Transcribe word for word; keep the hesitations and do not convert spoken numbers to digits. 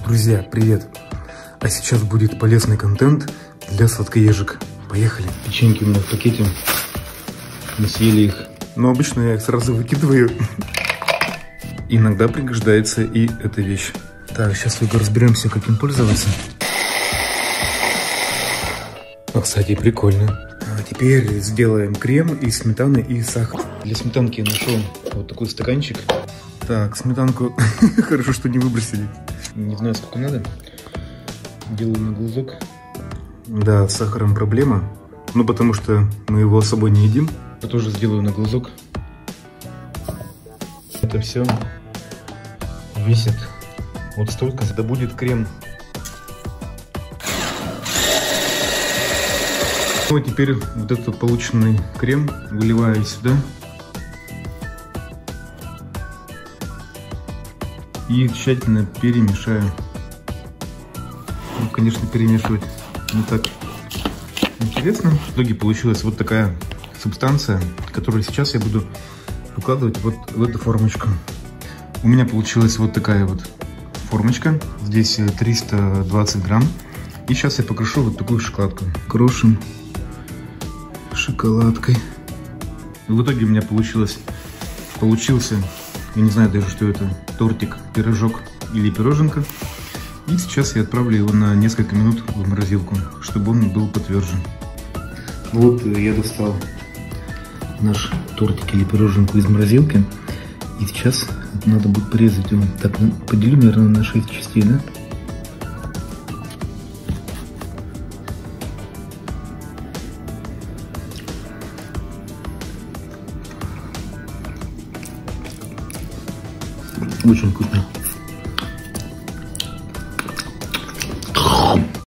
Друзья, привет! А сейчас будет полезный контент для сладкоежек. Поехали! Печеньки у меня в пакете. Мы съели их. Но обычно я их сразу выкидываю. Иногда пригождается и эта вещь. Так, сейчас только разберемся, как им пользоваться. А, кстати, прикольно. А теперь сделаем крем из сметаны и сахара. Для сметанки я нашел вот такой стаканчик. Так, сметанку хорошо, что не выбросили. Не знаю, сколько надо. Делаю на глазок. Да, с сахаром проблема. Ну, потому что мы его с собой не едим. Я тоже сделаю на глазок. Это все весит вот столько. Это будет крем. Вот теперь вот этот полученный крем выливаю сюда. И тщательно перемешаю. Ну, конечно, перемешивать не так интересно. В итоге получилась вот такая субстанция, которую сейчас я буду укладывать вот в эту формочку. У меня получилась вот такая вот формочка. Здесь триста двадцать грамм. И сейчас я покрошу вот такую шоколадку. Крошим шоколадкой. И в итоге у меня получилось, получился, я не знаю даже, что это, тортик, пирожок или пироженка. И сейчас я отправлю его на несколько минут в морозилку, чтобы он был потверже. Вот я достал наш тортик или пироженку из морозилки. И сейчас надо будет порезать его. Так, ну, поделю, наверное, на шесть частей, да? Очень вкусно.